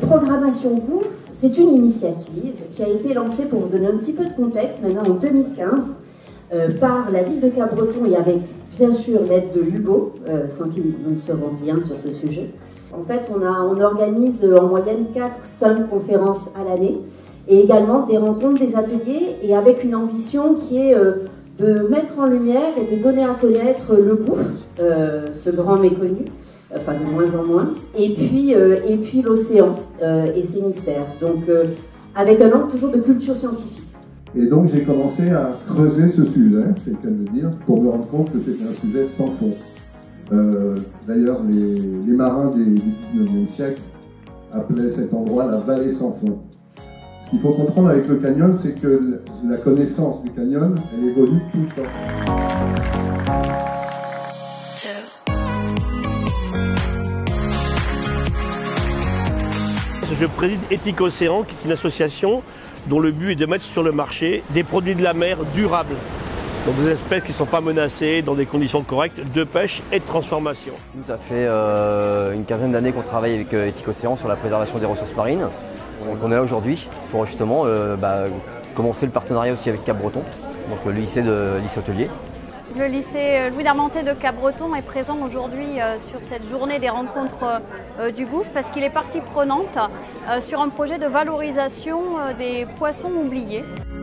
Programmation Gouffre, c'est une initiative qui a été lancée, pour vous donner un petit peu de contexte, maintenant en 2015, par la ville de Cabreton et avec, bien sûr, l'aide de Hugo, sans qui nous ne serons rien sur ce sujet. En fait, on organise en moyenne 4-5 conférences à l'année et également des rencontres, des ateliers, et avec une ambition qui est de mettre en lumière et de donner à connaître le gouffre, ce grand méconnu, enfin de moins en moins, et puis l'océan et ses mystères. Donc avec un angle toujours de culture scientifique. Et donc j'ai commencé à creuser ce sujet, c'est le cas de le dire, pour me rendre compte que c'était un sujet sans fond. D'ailleurs, les marins du 19e siècle appelaient cet endroit la vallée sans fond. Ce qu'il faut comprendre avec le canyon, c'est que la connaissance du canyon, elle évolue tout le temps. Je préside Éthique Océan, qui est une association dont le but est de mettre sur le marché des produits de la mer durables. Donc des espèces qui ne sont pas menacées, dans des conditions correctes de pêche et de transformation. Ça fait une quinzaine d'années qu'on travaille avec Éthique Océan sur la préservation des ressources marines. Donc on est là aujourd'hui pour justement commencer le partenariat aussi avec Cap-Breton, donc le lycée hôtelier. Le lycée Louis d'Armenté de Cap-Breton est présent aujourd'hui sur cette journée des rencontres du gouffre parce qu'il est partie prenante sur un projet de valorisation des poissons oubliés.